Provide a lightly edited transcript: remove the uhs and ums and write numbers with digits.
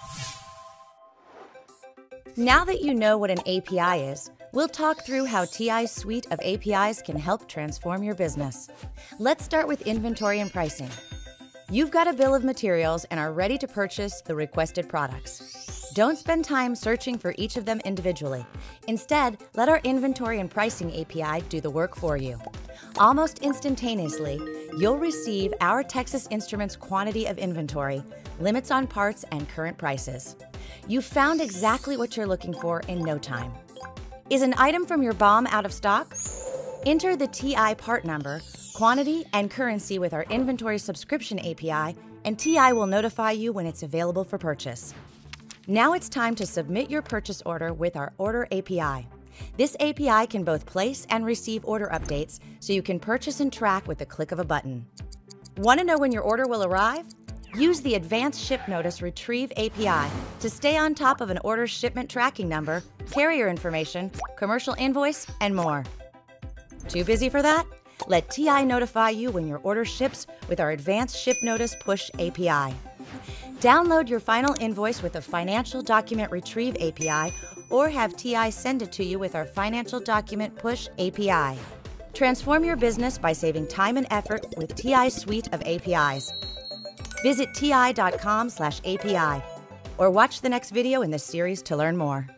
Now that you know what an API is, we'll talk through how TI's suite of APIs can help transform your business. Let's start with inventory and pricing. You've got a bill of materials and are ready to purchase the requested products. Don't spend time searching for each of them individually. Instead, let our inventory and pricing API do the work for you. Almost instantaneously, you'll receive our Texas Instruments quantity of inventory, limits on parts, and current prices. You've found exactly what you're looking for in no time. Is an item from your BOM out of stock? Enter the TI part number, quantity, and currency with our inventory subscription API, and TI will notify you when it's available for purchase. Now it's time to submit your purchase order with our Order API. This API can both place and receive order updates, so you can purchase and track with the click of a button. Want to know when your order will arrive? Use the Advanced Ship Notice Retrieve API to stay on top of an order's shipment tracking number, carrier information, commercial invoice, and more. Too busy for that? Let TI notify you when your order ships with our Advanced Ship Notice Push API. Download your final invoice with the Financial Document Retrieve API or have TI send it to you with our Financial Document Push API. Transform your business by saving time and effort with TI's suite of APIs. Visit ti.com/API or watch the next video in this series to learn more.